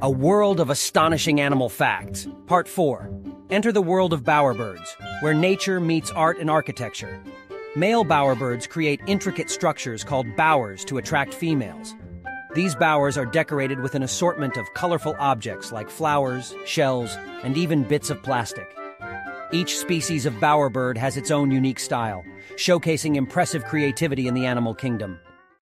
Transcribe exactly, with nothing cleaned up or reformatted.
A world of astonishing animal facts. Part four. Enter the world of bowerbirds, where nature meets art and architecture. Male bowerbirds create intricate structures called bowers to attract females. These bowers are decorated with an assortment of colorful objects like flowers, shells, and even bits of plastic. Each species of bowerbird has its own unique style, showcasing impressive creativity in the animal kingdom.